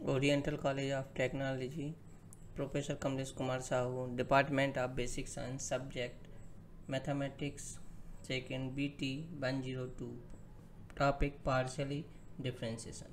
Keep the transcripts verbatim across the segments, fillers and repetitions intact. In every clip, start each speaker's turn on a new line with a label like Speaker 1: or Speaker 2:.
Speaker 1: Oriental College of Technology, Professor Kamlesh Kumar Sahu, Department of Basic Science, Subject Mathematics, Second B T one oh two, Topic Partially Differentiation.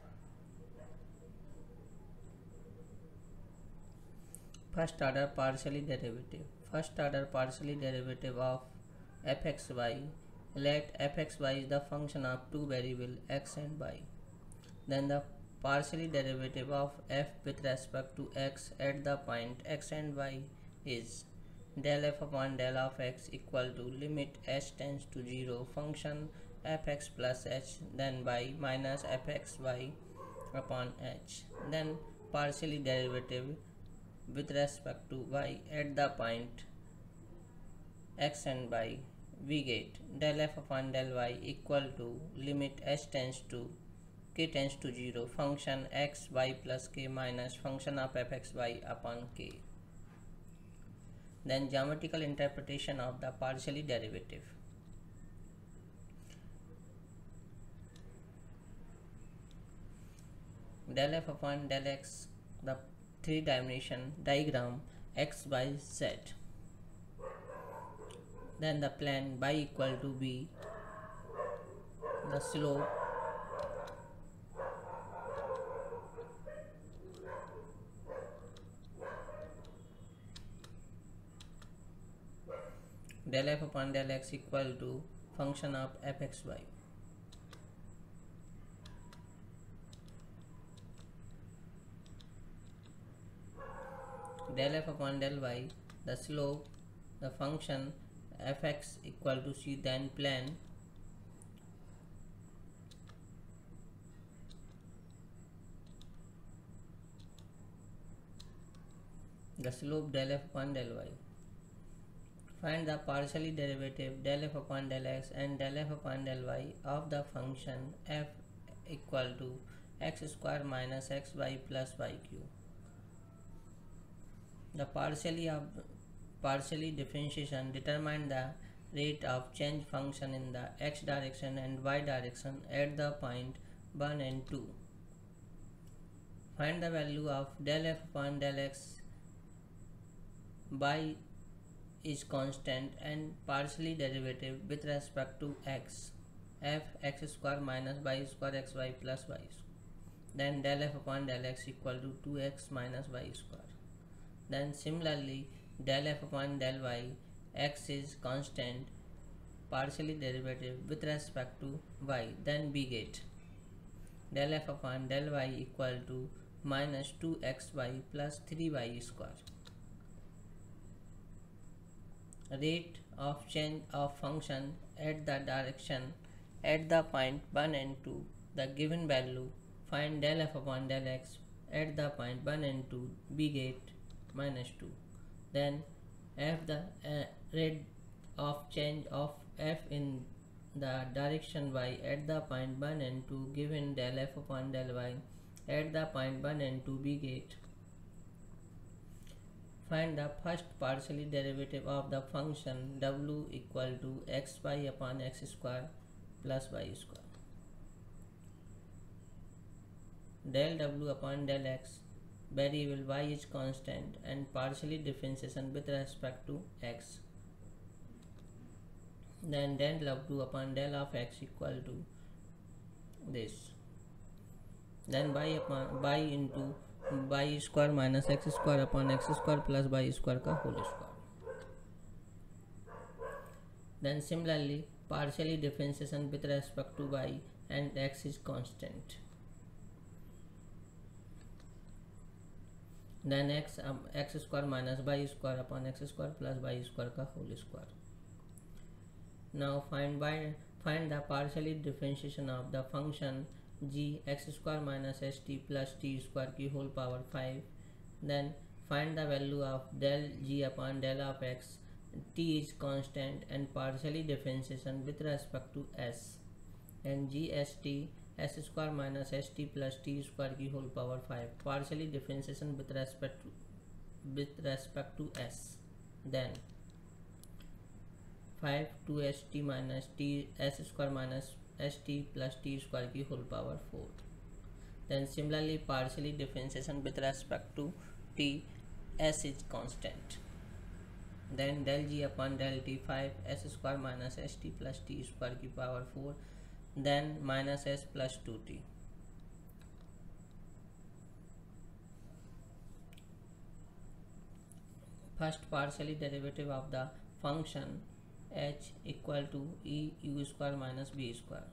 Speaker 1: First order partially derivative. First order partially derivative of fxy. Let fxy is the function of two variables x and y. Then the partially derivative of f with respect to x at the point x and y is del f upon del of x equal to limit h tends to zero function fx plus h, then y minus fxy upon h. Then partially derivative with respect to y at the point x and y, we get del f upon del y equal to limit h tends to k tends to zero function x y plus k minus function of fxy upon k. Then geometrical interpretation of the partially derivative. Del f upon del x, the three dimension diagram x y z. Then the plane y equal to b, the slope del f upon del x equal to function of fxy. Del f upon del y, the slope, the function fx equal to c, then plane the slope del f upon del y. Find the partially derivative del f upon del x and del f upon del y of the function f equal to x square minus xy plus y cube. The partially of partially differentiation determine the rate of change function in the x direction and y direction at the point one and two. Find the value of del f upon del x. Y is constant and partially derivative with respect to x, f x square minus y square xy plus y. Then del f upon del x equal to two x minus y square. Then similarly del f upon del y, x is constant, partially derivative with respect to y, then we get del f upon del y equal to minus two x y plus three y square. Rate of change of function at the direction at the point one and two, the given value, find del f upon del x at the point one and two, we get minus two. Then f the uh, rate of change of f in the direction y at the point one and two, given del f upon del y at the point one and two, we get. Find the first partially derivative of the function w equal to xy upon x square plus y square. Del w upon del x, variable y is constant and partially differentiation with respect to x. Then del w upon del of x equal to this. Then y upon y into y square minus x square upon x square plus y square का whole square. Then similarly partially differentiation with respect to y and x is constant. Then x um, x square minus y square upon x square plus y square का whole square. Now find y find the partially differentiation of the function g x square minus st plus t square की whole power five. Then find the value of del g upon del of x. T is constant and partially differentiation with respect to s, and gst s square minus st plus t square की whole power five, partially differentiation with respect to with respect to s. Then five two st minus t s square minus st plus t square की whole power four. Then similarly partially differentiation with respect to t, s is constant. Then del g upon del t five s square minus st plus t square की power four, then minus s plus two t. First partially derivative of the function h equal to e u square minus b square.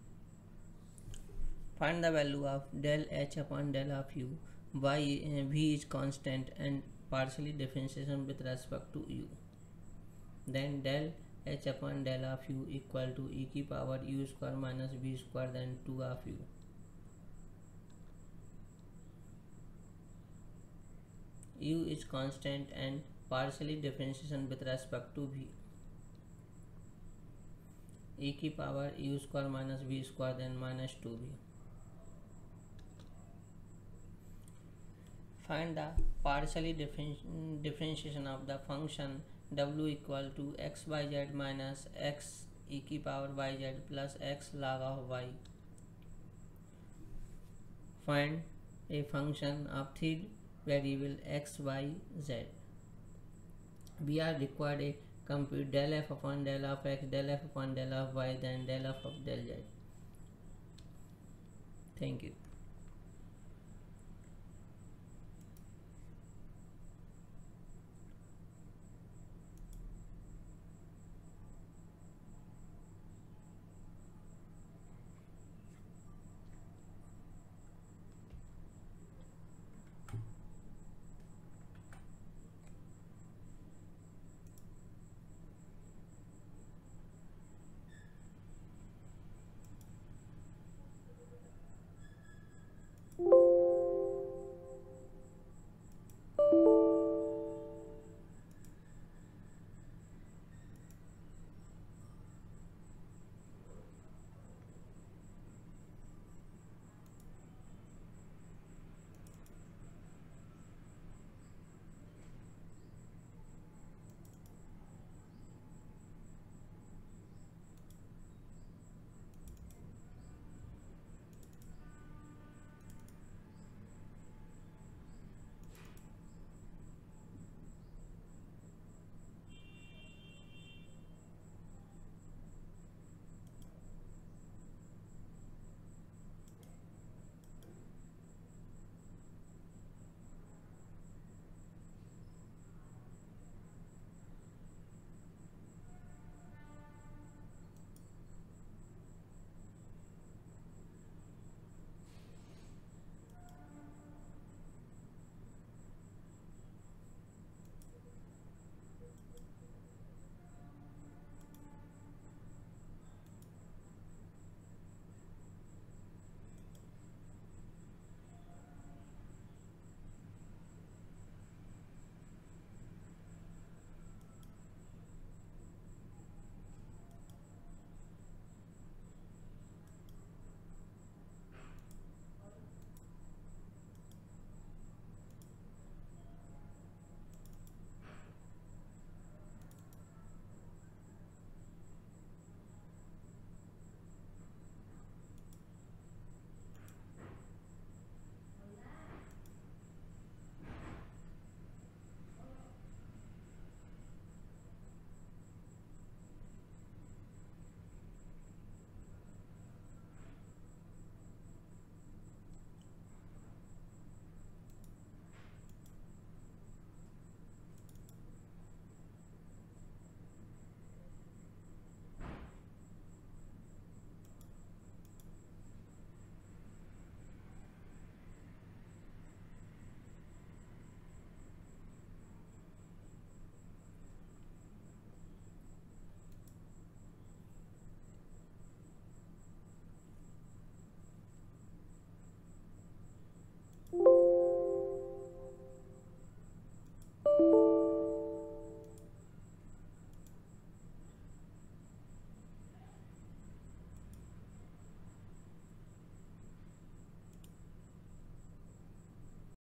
Speaker 1: Find the value of del h upon del of u. Y uh, v is constant and partially differentiation with respect to u. Then del h upon del of u equal to e की power u square minus b square, then two of u. U is constant and partially differentiation with respect to v. E की power u square minus b square, then minus two v. Find the partially differen differentiation of the function w equal to x by z minus x e की power yz plus x log of y. Find a function of three variable x, y, z. We are required a compute del f upon del of x, del f upon del of y, then del f of del z. Thank you.